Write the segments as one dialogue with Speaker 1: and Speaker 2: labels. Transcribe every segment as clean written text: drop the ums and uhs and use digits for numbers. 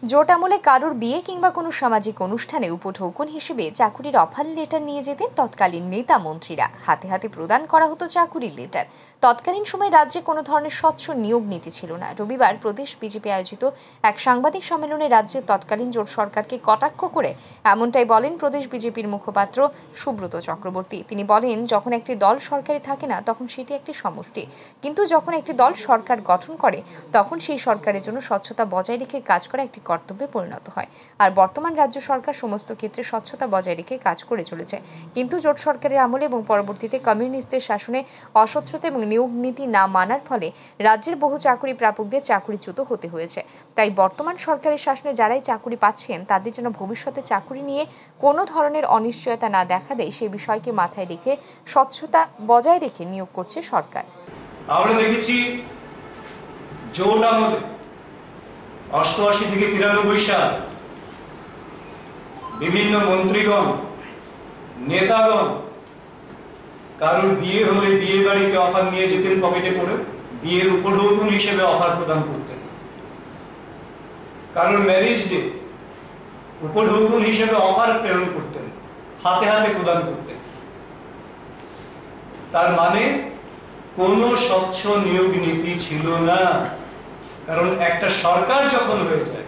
Speaker 1: জোট আমলে কারোর বিয়ে কিংবা কোনো সামাজিক অনুষ্ঠানে উপঢৌকন হিসেবে চাকুরির অফার লেটার নিয়ে যেতেন তৎকালীন নেতা মন্ত্রীরা। হাতে হাতে প্রদান করা হতো চাকুরির লেটার। তৎকালীন সময় রাজ্যে কোনো ধরনের স্বচ্ছ নিয়োগ নীতি ছিল না। রবিবার প্রদেশ বিজেপি আয়োজিত এক সাংবাদিক সম্মেলনে রাজ্যের তৎকালীন জোট সরকারকে কটাক্ষ করে এমনটাই বলেন প্রদেশ বিজেপির মুখপাত্র সুব্রত চক্রবর্তী। তিনি বলেন, যখন একটি দল সরকারে থাকে না তখন সেটি একটি সমষ্টি, কিন্তু যখন একটি দল সরকার গঠন করে তখন সেই সরকারের জন্য স্বচ্ছতা বজায় রেখে কাজ করা একটি কর্তব্যে পরিণত হয়। আর বর্তমান রাজ্য সরকার সমস্ত ক্ষেত্রে স্বচ্ছতা বজায় রেখে কাজ করে চলেছে। কিন্তু জোট সরকারের আমলে এবং পরবর্তীতে কমিউনিস্টদের শাসনে অস্বচ্ছতা এবং নিয়োগ নীতি না মানার ফলে রাজ্যের বহু চাকরি প্রাপকদের চাকরিচ্যুত হতে হয়েছে। তাই বর্তমান সরকারের শাসনে যারাই চাকরি পাচ্ছেন তাদের যেন ভবিষ্যতে চাকরি নিয়ে কোনো ধরনের অনিশ্চয়তা না দেখা দেয় সেই বিষয়কে মাথায় রেখে স্বচ্ছতা বজায় রেখে নিয়োগ করছে সরকার।
Speaker 2: আমরা দেখেছি জোট আমলে 88 থেকে 93 সাল বিভিন্ন মন্ত্রীগণ, নেতাগণ কারোর বিয়ে হলে বিয়ে বাড়িতে অফার নিয়ে যেতেন পকেটে করে, বিয়ের উপঢৌকন হিসেবে অফার প্রদান করতেন। কারোর ম্যারেজ ডে উপঢৌকন হিসেবে অফার প্রেরণ করতেন, হাতে হাতে প্রদান করতেন। তার মানে কোনো স্বচ্ছ নিয়োগ নীতি ছিল না। কারণ একটা সরকার যখন হয়ে যায়,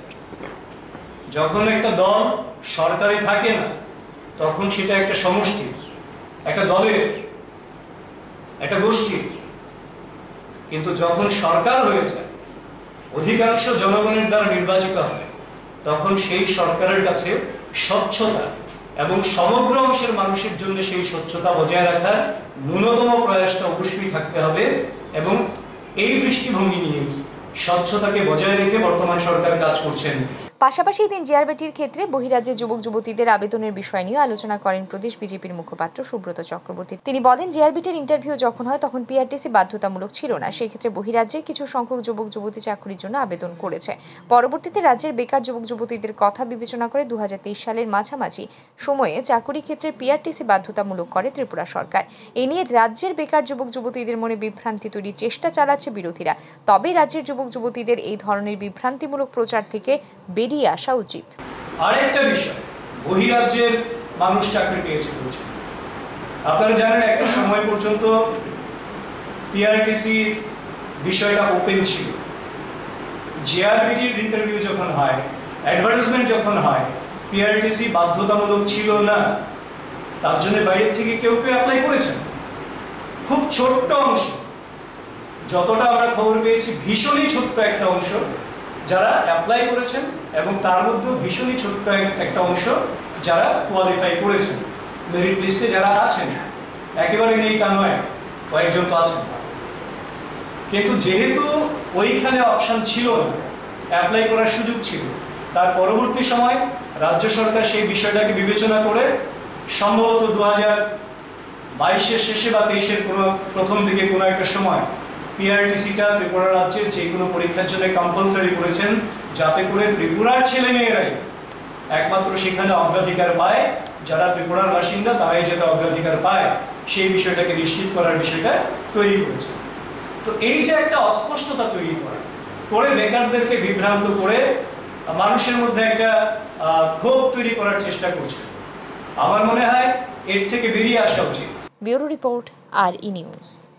Speaker 2: যখন একটা দল সরকারে থাকে না তখন সেটা একটা সমষ্টির, একটা দলের, একটা গোষ্ঠীর। কিন্তু যখন সরকার হয়ে যায়, অধিকাংশ জনগণের দ্বারা নির্বাচিত হয়, তখন সেই সরকারের কাছে স্বচ্ছতা এবং সমগ্র অংশের মানুষের জন্য সেই স্বচ্ছতা বজায় রাখার ন্যূনতম প্রয়াসটা অবশ্যই থাকতে হবে। এবং এই দৃষ্টিভঙ্গি নিয়ে স্বচ্ছতাকে বজায় রেখে বর্তমান সরকার কাজ করছেন।
Speaker 1: পাশাপাশি দিন জিআরবিটির ক্ষেত্রে বহিরাজ্যের যুবক যুবতীদের আবেদনের বিষয় নিয়ে আলোচনা করেন প্রদেশ বিজেপির মুখপাত্র সুব্রত চক্রবর্তী। তিনি বলেন, জিআরবিটির ইন্টারভিউ যখন হয় তখন পিআরটিসি বাধ্যতামূলক ছিল না। সেই ক্ষেত্রে বহিরাজ্যের কিছু সংখ্যক যুবক যুবতী চাকরির জন্য আবেদন করেছে। পরবর্তীতে রাজ্যের বেকার যুবক যুবতীদের কথা বিবেচনা করে 2023 সালের মাঝামাঝি সময়ে চাকরি ক্ষেত্রে পিআরটিসি বাধ্যতামূলক করে ত্রিপুরা সরকার। এ নিয়ে রাজ্যের বেকার যুবক যুবতীদের মনে বিভ্রান্তি তৈরির চেষ্টা চালাচ্ছে বিরোধীরা। তবে রাজ্যের যুবক যুবতীদের এই ধরনের বিভ্রান্তিমূলক প্রচার থেকে বেরিয়ে আসা উচিত।
Speaker 2: আরেকটা বিষয়, বহিরাজ্যের মানুষ চাকরি পেয়েছে বলছে। আপনারা জানেন একটা সময় পর্যন্ত পিআরটিসি বিষয়টা ওপেন ছিল। জিআরবিটির ইন্টারভিউ যখন হয়, অ্যাডভার্টাইজমেন্ট যখন হয়, পিআরটিসি বাধ্যতামূলক ছিল না। তার জন্য বাইরের থেকে কেউ কেউ অ্যাপ্লাই করেছেন। খুব ছোট্ট অংশ, যতটা আমরা খবর পেয়েছি ভীষণই ছোট্ট একটা অংশ যারা অ্যাপ্লাই করেছেন, এবং তার মধ্যেও ভীষণই ছোট্ট একটা অংশ যারা কোয়ালিফাই করেছেন, মেরিট লিস্টে যারা আছেন। একেবারে নেই তা নয়, কয়েকজন তো আছেন। কিন্তু যেহেতু ওইখানে অপশন ছিল না, অ্যাপ্লাই করার সুযোগ ছিল, তার পরবর্তী সময় রাজ্য সরকার সেই বিষয়টাকে বিবেচনা করে সম্ভবত 2022-এর শেষে বা 23-এর কোনো প্রথম দিকে কোনো একটা সময় পিআরটিসিটা ত্রিপুরা রাজ্যের যেগুলো পরীক্ষার জন্য কম্পালসারি করেছেন, যাতে করে ত্রিপুরার ছেলে মেয়েরাই একমাত্র সেখানে অগ্রাধিকার পায়, যারা ত্রিপুরার বাসিন্দা তারাই যেটা অগ্রাধিকার পায়, সেই বিষয়টাকে নিশ্চিত করার বিষয়টা তৈরি করেছে। তো এই যে একটা অস্পষ্টতা তৈরি করে বেকারদেরকে বিভ্রান্ত করে মানুষের মধ্যে একটা ক্ষোভ তৈরি করার চেষ্টা করছে, আমার মনে হয় এর থেকে বেরিয়ে আসা উচিত।
Speaker 1: ব্যুরো রিপোর্ট, আর ই নিউজ।